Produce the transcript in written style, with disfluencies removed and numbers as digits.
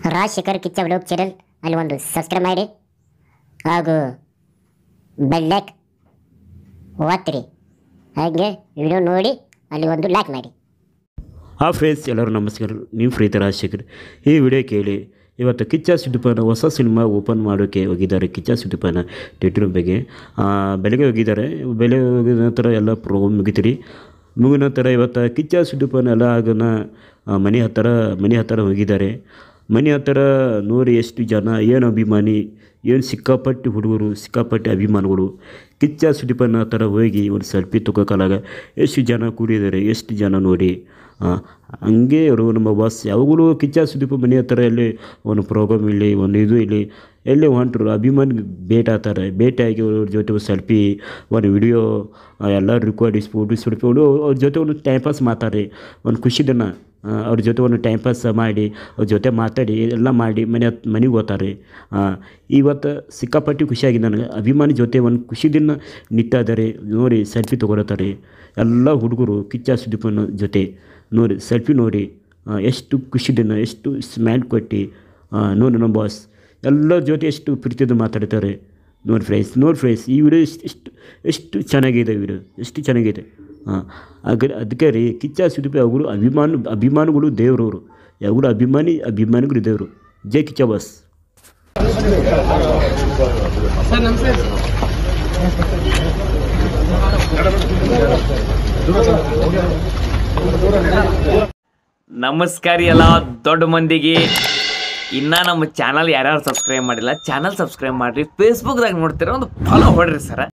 Rajashekhar Kichcha vlog channel ಅಲ್ಲಿ ಒಂದು subscribe ಮಾಡಿ ಹಾಗೂ ಬೆಲ್ ಲೈಕ್ ಒತ್ತಿರಿ. ಹಾಗೆ ವಿಡಿಯೋ ನೋಡಿ ಅಲ್ಲಿ ಒಂದು ಲೈಕ್ ಮಾಡಿ. ಫ್ರೆಂಡ್ಸ್ ಎಲ್ಲರೂ ನಮಸ್ಕಾರ. ನೀವು ಪ್ರೀತಿ ರಾಜಶೇಖರ್. ಈ ವಿಡಿಯೋ ಕೇಳಿ. ಇವತ್ತು ಕಿಚ್ಚ ಸುದೀಪನ ಹೊಸ ಸಿನಿಮಾ ಓಪನ್ ಮಾಡೋಕ್ಕೆ ಹೋಗಿದ್ದಾರೆ. ಕಿಚ್ಚ ಸುದೀಪನ ಥಿಯೇಟ್ರ್ ಬಗ್ಗೆ ಬೆಳಗ್ಗೆ ಹೋಗಿದ್ದಾರೆ. ಬೆಳಗ್ಗೆ ಹೋಗಿದ ನಂತರ ಎಲ್ಲ ಪ್ರೋಗ್ರಾಮ್ ಮುಗಿತೀರಿ. ಮುಗಿದ ನಂತರ ಇವತ್ತು ಕಿಚ್ಚ ಸುದೀಪನ ಎಲ್ಲ ಆಗನ ಮನೆ ಹತ್ತಿರ ಹೋಗಿದ್ದಾರೆ. ಮನೆ ಹತ್ತಿರ ನೋಡಿ ಎಷ್ಟು ಜನ, ಏನು ಅಭಿಮಾನಿ, ಏನು ಸಿಕ್ಕಾಪಟ್ಟಿ ಹುಡುಗರು, ಸಿಕ್ಕಾಪಟ್ಟಿ ಅಭಿಮಾನಿಗಳು ಕಿಚ್ಚ ಸುದೀಪನ ಹತ್ತಿರ ಹೋಗಿ ಒಂದು ಸೆಲ್ಫಿ ತಗೋಕಾಲಾಗ ಎಷ್ಟು ಜನ ಕೂಡಿದ್ದಾರೆ, ಎಷ್ಟು ಜನ ನೋಡಿ. ಹಂಗೆ ಅವರು ನಮ್ಮ ಬಾಸ್ ಯಾವಾಗಲೂ ಕಿಚ್ಚ ಸುದೀಪ ಮನೆ ಹತ್ತಿರ ಎಲ್ಲಿ ಒಂದು ಪ್ರೋಗ್ರಾಮ್ ಇಲ್ಲಿ ಒಂದು ಇದು ಇಲ್ಲಿ ಎಲ್ಲಿ ಹೊಂಟರು ಅಭಿಮಾನಿ ಭೇಟಿ ಭೇಟಿಯಾಗಿ ಅವ್ರ ಜೊತೆ ಒಂದು ಸೆಲ್ಫಿ ಒಂದು ವಿಡಿಯೋ ಎಲ್ಲ ರೆಕಾರ್ಡಿಸ್ ಫೋಟೋಸ್ ಹಿಡ್ಕೊಂಡು ಅವ್ರ ಜೊತೆ ಒಂದು ಟೈಮ್ ಪಾಸ್ ಮಾತಾಡಿ ಒಂದು ಖುಷಿ ದಿನ ಅವ್ರ ಜೊತೆ ಒಂದು ಟೈಮ್ ಪಾಸ್ ಮಾಡಿ ಅವ್ರ ಜೊತೆ ಮಾತಾಡಿ ಎಲ್ಲ ಮಾಡಿ ಮನೆಗೆ ಹೋಗ್ತಾರೆ. ಇವತ್ತು ಸಿಕ್ಕಾಪಟ್ಟಿ ಖುಷಿಯಾಗಿ ನನಗೆ ಅಭಿಮಾನಿ ಜೊತೆ ಒಂದು ಖುಷಿ ದಿನ ನಿಂತಿದ್ದಾರೆ ನೋಡಿ, ಸೆಲ್ಫಿ ತೊಗೊಳ್ತಾರೆ ಎಲ್ಲ ಹುಡುಗರು ಕಿಚ್ಚ ಸುದೀಪನ ಜೊತೆ ನೋಡಿ ಸೆಲ್ಫಿ ನೋಡಿ ಎಷ್ಟು ಖುಷಿ ದಿನ, ಎಷ್ಟು ಸ್ಮೈಲ್ ಕೊಟ್ಟು ನೋಡಿ ನಮ್ಮ ಬಾಸ್ ಎಲ್ಲರ ಜೊತೆ ಎಷ್ಟು ಪ್ರೀತಿಯಿಂದ ಮಾತಾಡ್ತಾರೆ. ನೋಡಿ ಫ್ರೆಂಡ್ಸ್ ಈ ವಿಡಿಯೋ ಎಷ್ಟು ಚೆನ್ನಾಗಿದೆ, ವಿಡಿಯೋ ಎಷ್ಟು ಚೆನ್ನಾಗಿದೆ. ಅದಕ್ಕೆ ರೀ ಕಿಚ್ಚ ಸುದೀಪ್ ಯಾವಾಗಲೂ ಅಭಿಮಾನಿಗಳು ದೇವರವರು, ಯಾವಾಗಲೂ ಅಭಿಮಾನಿಗಳು ದೇವರು. ಜೈ ಕಿಚ್ಚ ಬಾಸ್. ನಮಸ್ಕಾರ ಎಲ್ಲ ದೊಡ್ಡ ಮಂದಿಗೆ. ಇನ್ನು ನಮ್ಮ ಚಾನಲ್ ಯಾರ್ಯಾರು ಸಬ್ಸ್ಕ್ರೈಬ್ ಮಾಡಿಲ್ಲ, ಚಾನಲ್ ಸಬ್ಸ್ಕ್ರೈಬ್ ಮಾಡಿರಿ. ಫೇಸ್ಬುಕ್ದಾಗ ನೋಡ್ತೀರ ಒಂದು ಫಾಲೋ ಹೊಡ್ರಿ ಸರ.